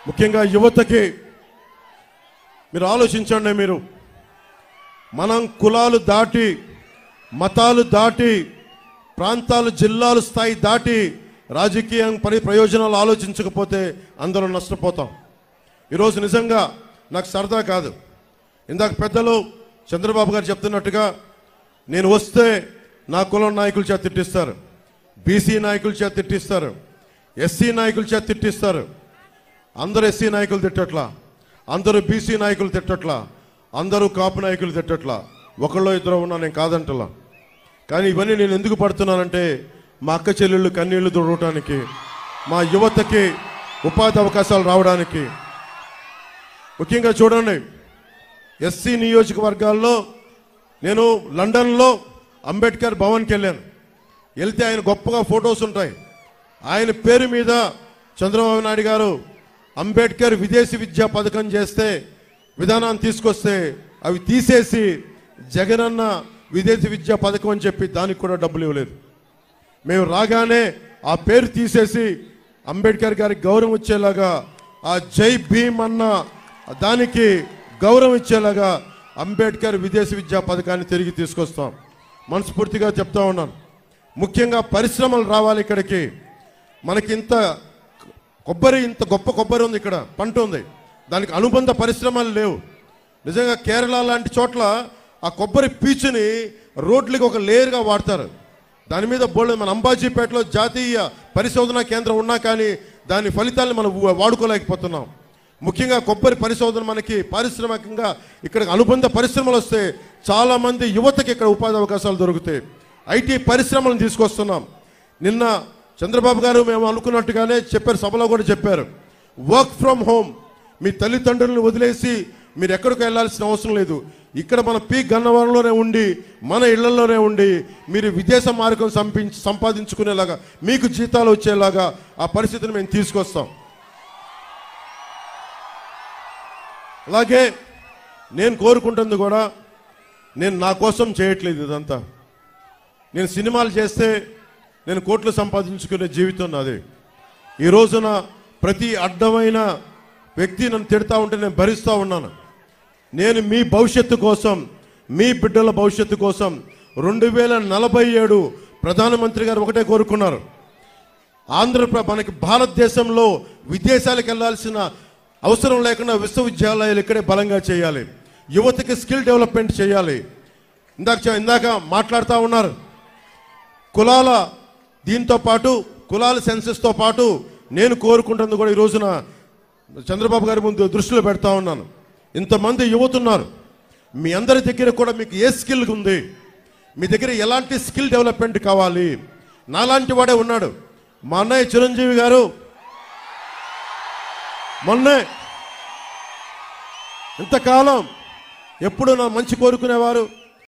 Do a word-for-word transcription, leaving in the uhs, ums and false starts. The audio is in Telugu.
ముఖ్యంగా యువతకి మీరు ఆలోచించండి. మీరు మనం కులాలు దాటి, మతాలు దాటి, ప్రాంతాలు, జిల్లాలు స్థాయి దాటి రాజకీయం పరి ప్రయోజనాలు ఆలోచించకపోతే అందరం నష్టపోతాం. ఈరోజు నిజంగా నాకు సరదా కాదు. ఇందాక పెద్దలు చంద్రబాబు గారు చెప్తున్నట్టుగా నేను వస్తే నా కులం నాయకుల చేత తిట్టిస్తారు, బీసీ నాయకుల చేత తిట్టిస్తారు, ఎస్సీ నాయకుల చేత తిట్టిస్తారు. అందరూ ఎస్సీ నాయకులు తిట్టట్లా, అందరూ బీసీ నాయకులు తిట్టట్లా, అందరూ కాపు నాయకులు తిట్టట్లా. ఒకళ్ళో ఇద్దరు ఉన్నా నేను కాదంటలా. కానీ ఇవన్నీ నేను ఎందుకు పడుతున్నానంటే మా అక్క చెల్లెళ్ళు కన్నీళ్లు దొరకటానికి, మా యువతకి ఉపాధి అవకాశాలు రావడానికి. ముఖ్యంగా చూడండి, ఎస్సీ నియోజకవర్గాల్లో నేను లండన్లో అంబేద్కర్ భవన్కి వెళ్ళాను. వెళ్తే ఆయన గొప్పగా ఫొటోస్ ఉంటాయి. ఆయన పేరు మీద చంద్రబాబు నాయుడు గారు అంబేద్కర్ విదేశీ విద్యా పథకం చేస్తే, విధానాన్ని తీసుకొస్తే అవి తీసేసి జగనన్న విదేశీ విద్యా పథకం అని చెప్పి దానికి కూడా డబ్బులు ఇవ్వలేదు. మేము రాగానే ఆ పేరు తీసేసి అంబేద్కర్ గారికి గౌరవం ఇచ్చేలాగా, ఆ జై భీమ్ అన్న దానికి గౌరవం ఇచ్చేలాగా అంబేద్కర్ విదేశీ విద్యా పథకాన్ని తిరిగి తీసుకొస్తాం. మనస్ఫూర్తిగా చెప్తా ఉన్నాను. ముఖ్యంగా పరిశ్రమలు రావాలి ఇక్కడికి. మనకి ఇంత కొబ్బరి, ఇంత గొప్ప కొబ్బరి ఉంది, ఇక్కడ పంట ఉంది, దానికి అనుబంధ పరిశ్రమలు లేవు. నిజంగా కేరళ లాంటి చోట్ల ఆ కొబ్బరి పీచుని రోడ్లకి ఒక లేయర్గా వాడతారు. దాని మీద బోల్డ్, మన అంబాజీపేటలో జాతీయ పరిశోధనా కేంద్రం ఉన్నా కానీ దాని ఫలితాలను మనం వాడుకోలేకపోతున్నాం. ముఖ్యంగా కొబ్బరి పరిశోధన మనకి పారిశ్రామికంగా ఇక్కడ అనుబంధ పరిశ్రమలు వస్తే చాలామంది యువతకి ఇక్కడ ఉపాధి అవకాశాలు దొరుకుతాయి. ఐటీ పరిశ్రమలను తీసుకొస్తున్నాం. నిన్న చంద్రబాబు గారు మేము అనుకున్నట్టుగానే చెప్పారు, సభలో కూడా చెప్పారు, వర్క్ ఫ్రమ్ హోమ్. మీ తల్లిదండ్రులను వదిలేసి మీరు ఎక్కడికి వెళ్ళాల్సిన అవసరం లేదు. ఇక్కడ మన పీ గన్నవరంలోనే ఉండి, మన ఇళ్లలోనే ఉండి మీరు విదేశ మార్గం సంపించి సంపాదించుకునేలాగా, మీకు జీతాలు వచ్చేలాగా ఆ పరిస్థితిని మేము తీసుకొస్తాం. అలాగే నేను కోరుకుంటుంది కూడా, నేను నా కోసం చేయట్లేదు ఇదంతా. నేను సినిమాలు చేస్తే నేను కోట్లు సంపాదించుకునే జీవితం నాది. ఈ రోజున ప్రతి అడ్డమైన వ్యక్తి నన్ను తిడతా ఉంటే నేను భరిస్తూ ఉన్నాను. నేను మీ భవిష్యత్తు కోసం, మీ బిడ్డల భవిష్యత్తు కోసం రెండు వేల నలభై ఏడు ప్రధానమంత్రి గారు ఒకటే కోరుకున్నారు, ఆంధ్రప్రదేశ్ మనకి భారతదేశంలో విదేశాలకు వెళ్లాల్సిన అవసరం లేకుండా విశ్వవిద్యాలయాలు ఇక్కడే బలంగా చేయాలి, యువతకి స్కిల్ డెవలప్మెంట్ చేయాలి. ఇందాక ఇందాక మాట్లాడుతూ ఉన్నారు, కులాల దీంతో పాటు కులాల సెన్సెస్తో పాటు నేను కోరుకుంటుంది కూడా ఈ రోజున చంద్రబాబు గారి ముందు దృష్టిలో పెడతా ఉన్నాను. ఇంతమంది యువత ఉన్నారు, మీ అందరి దగ్గర కూడా మీకు ఏ స్కిల్ ఉంది, మీ దగ్గర ఎలాంటి స్కిల్ డెవలప్మెంట్ కావాలి. నాలాంటి వాడే ఉన్నాడు మా అన్నయ్య చిరంజీవి గారు. మొన్నే ఇంతకాలం ఎప్పుడు నా మంచి కోరుకునేవారు,